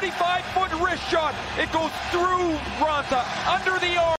25-foot wrist shot. It goes through Raanta, under the arm.